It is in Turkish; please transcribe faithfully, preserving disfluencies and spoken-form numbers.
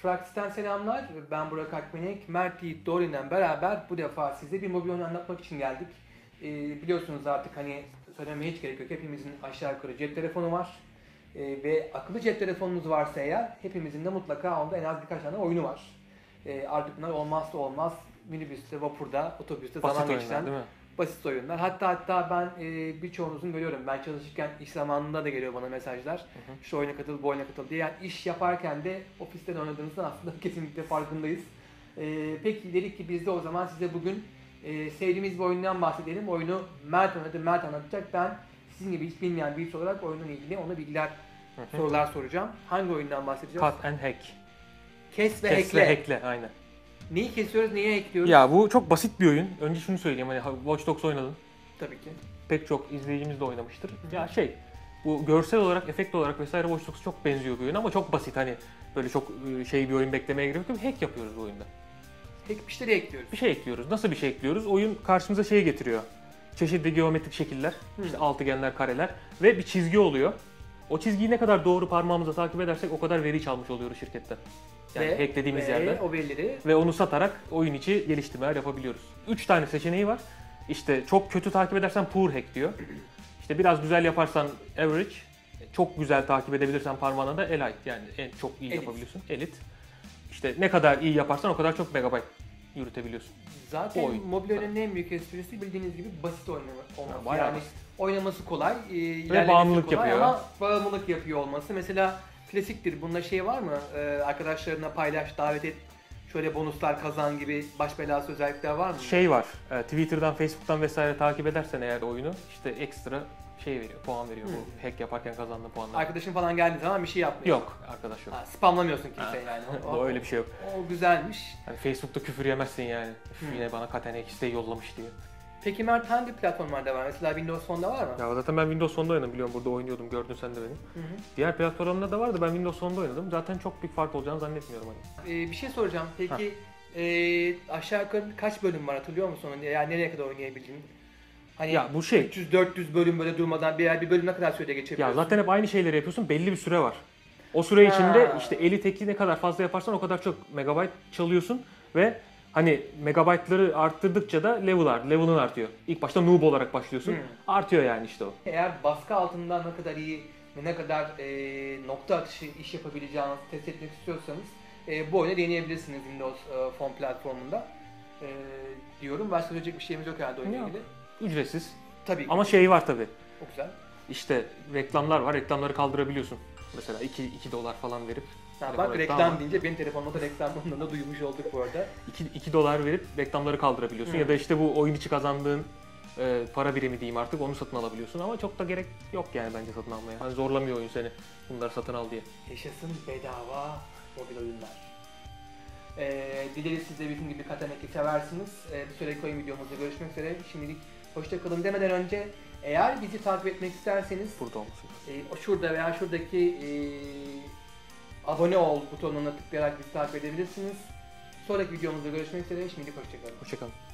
Fraxis'ten selamlar. Ben Burak Akmenek. Mert Yiğit Doğru'yla beraber bu defa size bir mobil oyunu anlatmak için geldik. Ee, biliyorsunuz artık hani söylemeye hiç gerek yok. Hepimizin aşağı yukarı cep telefonu var. Ee, ve akıllı cep telefonunuz varsa eğer hepimizin de mutlaka onda en az birkaç tane oyunu var. Ee, artık bunlar olmazsa olmaz. Minibüste, vapurda, otobüste Basit zaman oyunlar, geçiren değil mi? basit oyunlar. Hatta hatta ben e, birçoğunuzun görüyorum. Ben çalışırken iş zamanında da geliyor bana mesajlar. Hı hı. Şu oyuna katıl, bu oyuna katıl diye. Yani iş yaparken de ofisten oynadığınızda aslında kesinlikle farkındayız. E, peki dedik ki biz de o zaman size bugün e, sevdiğimiz bir oyundan bahsedelim. Oyunu Mert oynadı, Mert anlatacak. Ben sizin gibi hiç bilmeyen birisi olarak oyunla ilgili ona bilgiler, hı hı. sorular soracağım. Hangi oyundan bahsedeceğiz? Cut and Hack. Kes ve Kes hackle. ve hackle, aynen. Neyi kesiyoruz, neyi ekliyoruz? Ya bu çok basit bir oyun. Önce şunu söyleyeyim, hani Watch Dogs oynadın. Tabii ki. Pek çok izleyicimiz de oynamıştır. Hı-hı. Ya şey, bu görsel olarak, efekt olarak vesaire Watch Dogs çok benziyor bir oyun ama çok basit, hani böyle çok şey bir oyun beklemeye gerek yok. Hack yapıyoruz bu oyunda. Hack bir şey ekliyoruz. Bir şey ekliyoruz. Nasıl bir şey ekliyoruz? Oyun karşımıza şey getiriyor. Çeşitli geometrik şekiller, Hı. işte altıgenler, kareler ve bir çizgi oluyor. O çizgiyi ne kadar doğru parmağımızla takip edersek o kadar veri çalmış oluyoruz şirketten. Yani ve, hacklediğimiz ve yerden. O verileri ve onu satarak oyun içi geliştirmeler yapabiliyoruz. Üç tane seçeneği var. İşte çok kötü takip edersen poor hack diyor. İşte biraz güzel yaparsan average, çok güzel takip edebilirsen parmağına da elite, yani en çok iyi Elite. yapabiliyorsun. Elite. İşte ne kadar iyi yaparsan o kadar çok megabyte yürütebiliyorsun. Zaten mobil oyunun en büyük esprisi bildiğiniz gibi basit oynaması. Yani, yani oynaması kolay, ve bağımlılık kolay yapıyor. Ama bağımlılık yapıyor olması. Mesela klasiktir. Bunda şey var mı? Ee, arkadaşlarına paylaş, davet et, şöyle bonuslar kazan gibi baş belası özellikler var mı? Şey var. Twitter'dan, Facebook'tan vesaire takip edersen eğer oyunu, işte ekstra şey veriyor, puan veriyor. Hmm. Bu hack yaparken kazandığın puanlar. Arkadaşın falan geldiği zaman bir şey yapmıyor. Yok, arkadaş yok. Ha, spamlamıyorsun kimseyi yani. O, o öyle bir şey yok. O güzelmiş. Yani Facebook'ta küfür yemezsin yani. Hmm. Yine bana Cut and Hack isteği yollamış diye. Peki Mert, hangi platformlarda var? Mesela Windows Phone'da var mı? Ya zaten ben Windows Phone'da oynadım, biliyorum, burada oynuyordum, gördün sen de beni. Hı hı. Diğer platformlarda da vardı, ben Windows Phone'da oynadım. Zaten çok büyük fark olacağını zannetmiyorum hani. Ee, bir şey soracağım. Peki e, aşağı yukarı kaç bölüm var, hatırlıyor musun? Yani nereye kadar oynayabildin? Hani ya bu şey, üç yüz dört yüz bölüm böyle durmadan bir, bir bölüm ne kadar sürede geçebiliyorsun? Ya zaten hep aynı şeyleri yapıyorsun, belli bir süre var. O süre ha. içinde işte elite hack'i ne kadar fazla yaparsan o kadar çok megabyte çalıyorsun ve hani megabaytları arttırdıkça da level'lar, level'ın artıyor. İlk başta noob olarak başlıyorsun, hmm. artıyor yani işte o. Eğer baskı altında ne kadar iyi ve ne kadar e, nokta atışı iş yapabileceğinizi test etmek istiyorsanız e, bu oyunu deneyebilirsiniz Windows e, Phone platformunda e, diyorum. Başka söyleyecek bir şeyimiz yok herhalde oyunla ilgili. Ücretsiz. Tabii. Ama şey var tabii. Çok güzel. İşte reklamlar var, reklamları kaldırabiliyorsun. Mesela iki dolar falan verip. Ha, bak reklam var. Deyince benim telefonumda da reklamlarını da duymuş olduk bu arada. iki dolar verip reklamları kaldırabiliyorsun. Hmm. Ya da işte bu oyun içi kazandığın e, para birimi diyeyim artık, onu satın alabiliyorsun. Ama çok da gerek yok yani bence satın almaya. Yani zorlamıyor oyun seni bunları satın al diye. Yaşasın bedava mobil oyunlar. Ee, dileriz siz de bizim gibi Cut and Hack'i seversiniz. Ee, bir sonraki oyun videomuzda görüşmek üzere. Şimdilik hoşça kalın demeden önce, eğer bizi takip etmek isterseniz burada olmasın. E, şurada veya şuradaki e, abone ol butonuna tıklayarak bizi takip edebilirsiniz. Sonraki videomuzda görüşmek üzere. Şimdilik hoşça kalın. Hoşça kalın.